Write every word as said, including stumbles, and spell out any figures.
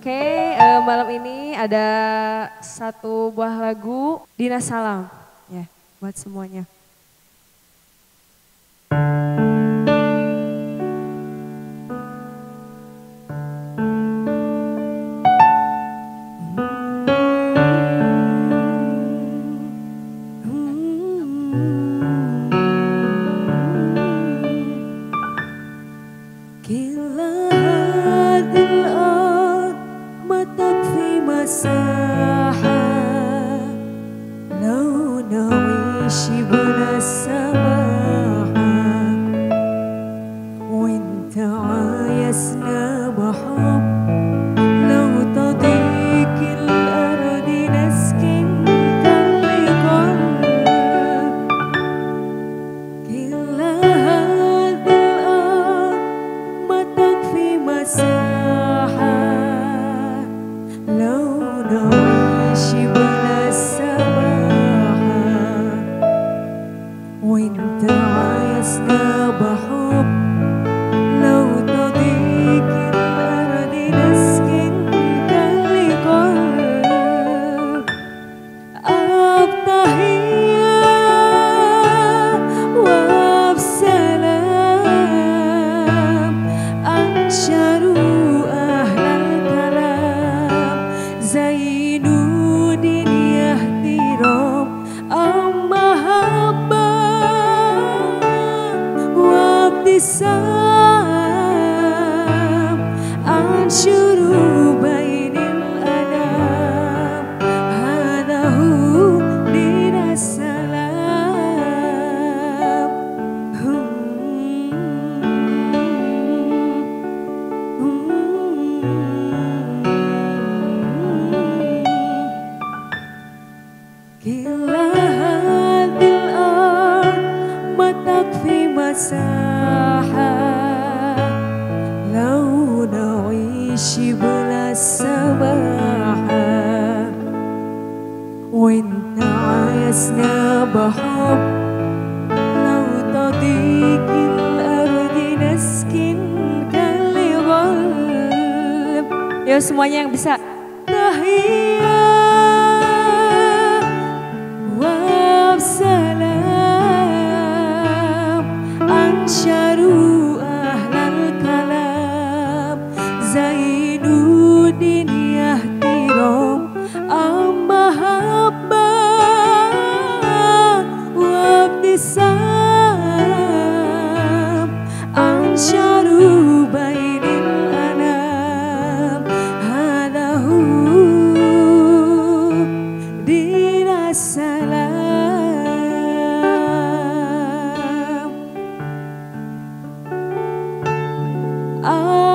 Oke, eh, malam ini ada satu buah lagu Dina Salam ya buat semuanya. مساحة لو نعيش بلا سماحة وانت عايزنا بحب لو تضيق الأرض نسكن كل قلب كل هذه الأرض ما تكفي مساحة لو نعيش بلا سماحة وانت عايزنا بحب لو تضيق الأرض نسكن كل قلب أبطهية وبسلام أنشروا أهل الكلام زينون يهديرهم محبة وابتسام أنشروا بين الأنام هذا هو دين السلام كلا هذه الأرض ما تكفي مساحة لو نعيش بلا سماحة وانت عايزنا بحب لو تضيق الأرض نسكن كل قلب. Yuk semuanya yang bisa. وبسلام أنشروا أهل الكلام زينون يهديهم محبة وابتسام أنشروا بين الأنام هذا هو دين السلام.